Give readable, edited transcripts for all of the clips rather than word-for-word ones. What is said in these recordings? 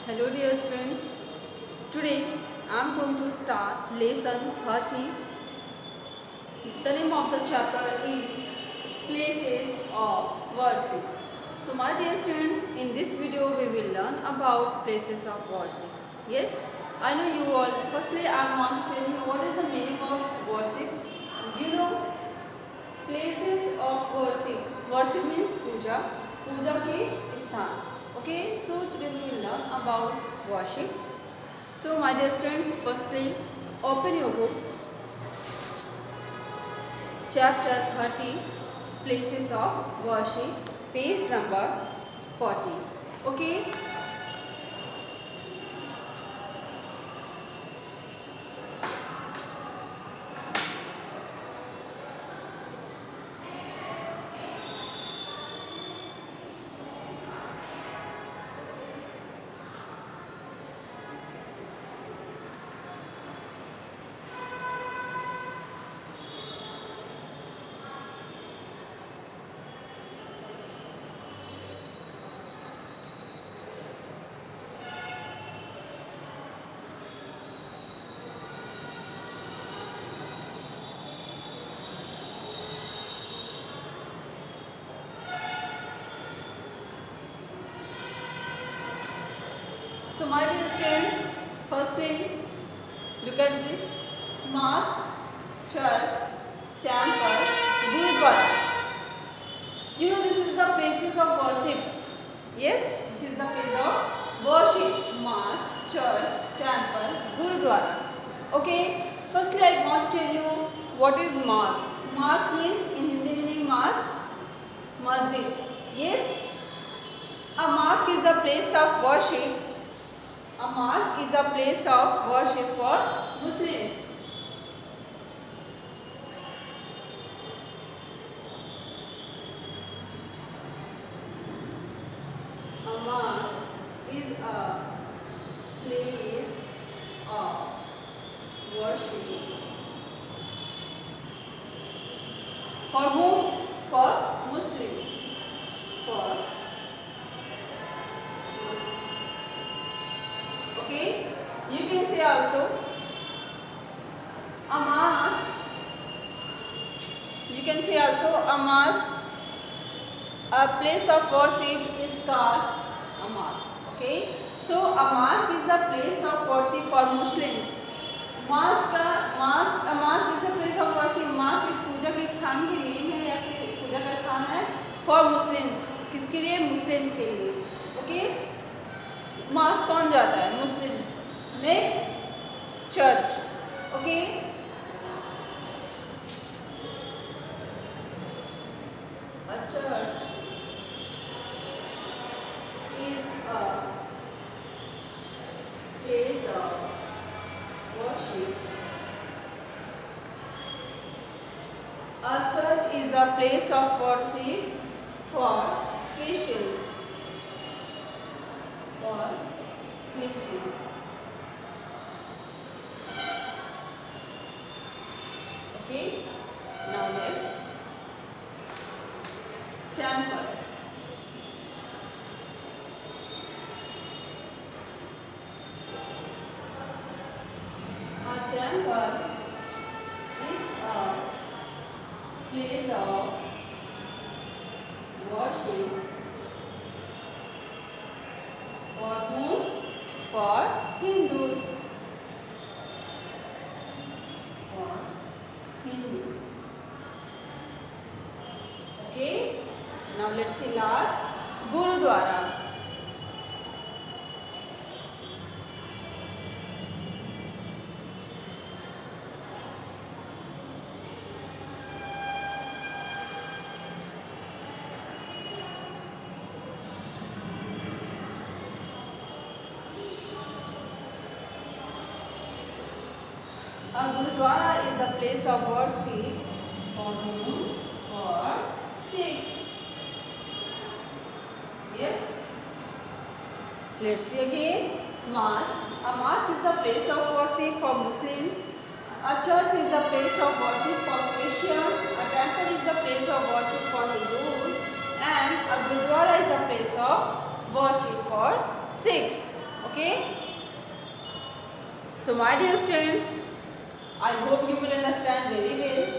Hello dear students, today I am going to start lesson 30. The name of the chapter is Places of Worship. So my dear students, in this video we will learn about places of worship. Yes, I know you all. Firstly, I want to tell you what is the meaning of worship. Do you know? Places of worship. Worship means puja. Puja ke sthan. Okay, so today we will learn about worship. So my dear students, firstly open your book, chapter 30, places of worship, page number 40. Okay. So my dear students, firstly look at this: mosque, church, temple, gurudwara. You know this is the places of worship. Yes, this is the place of worship: mosque, church, temple, gurudwara. Okay, firstly I want to tell you what is mosque. Mosque means in Hindi meaning mosque, masjid. Yes, a mosque is a place of worship. A mosque is a place of worship for Muslims. A mosque is a place of worship. For whom? For Muslims. For Muslims. Okay, you can say also a mosque. You can say also a mosque. A place of worship is called a mosque. Okay, so a mosque is a place of worship for Muslims. A mosque is a place of worship. Mosque एक पूजा के स्थान की name है या फिर पूजा का स्थान है for Muslims. किसके लिए? Muslims के लिए. Okay. मास कौन जाता है? Muslims. Next church. Okay, a church is a place of worship. A church is a place of worship for Christians. For Christians. Okay, now next temple. A temple is a place of worship. For whom? For Hindus. For Hindus. Okay. Now let's see last. Gurudwara. A gurudwara is a place of worship for whom? For Sikhs. Yes. Let's see again. Mosque. A mosque is a place of worship for Muslims. A church is a place of worship for Christians. A temple is a place of worship for Hindus. And a gurudwara is a place of worship for Sikhs. Okay. So my dear students, I hope you will understand very well.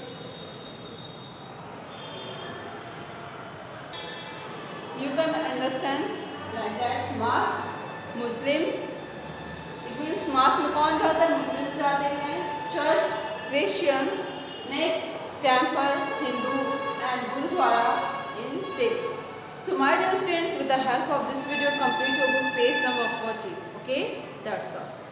You can understand like that mask, Muslims. It means mask में कौन जाता है? Muslims जाते हैं. Church, Christians. Next, temple, Hindus and Gurudwara in Sikhs. So my dear students, with the help of this video, complete your book page number 40. Okay, that's all.